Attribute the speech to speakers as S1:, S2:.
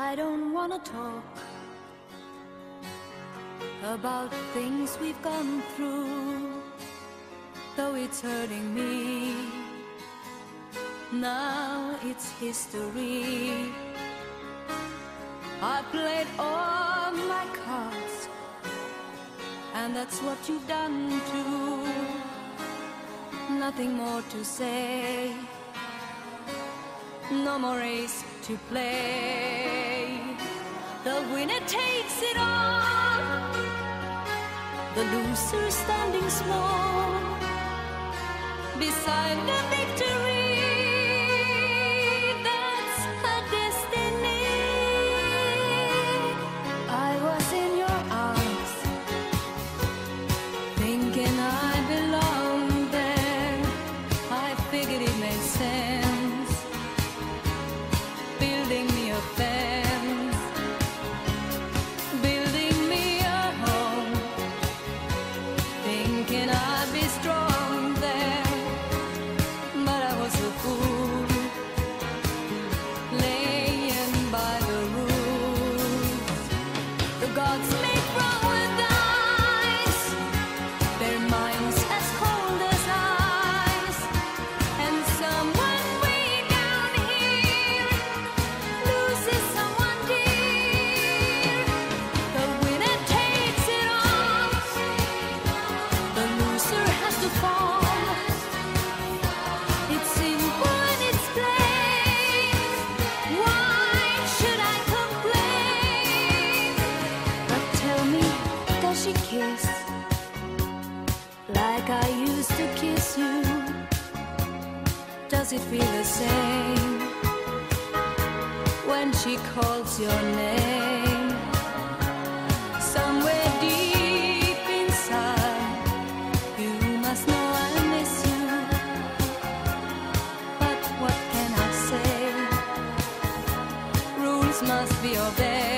S1: I don't wanna talk about things we've gone through, though it's hurting me. Now it's history. I played all my cards, and that's what you've done too. Nothing more to say, no more race to play. The winner takes it all, the loser standing small beside the victory. That's her destiny. I was in your arms, thinking I belonged there. I figured it made sense, building me a fence, building me a home, thinking I'd be strong there. But I was a fool, laying by the rules. The gods make wrong with dice, their minds as cold as ice, and someone way down here loses someone dear. The winner takes it all, the loser has to fall. It's simple and it's plain. Why should I complain? But tell me, does she kiss like I used to kiss you? Does it feel the same when she calls your name? Somewhere deep inside, you must know I miss you. But what can I say? Rules must be obeyed.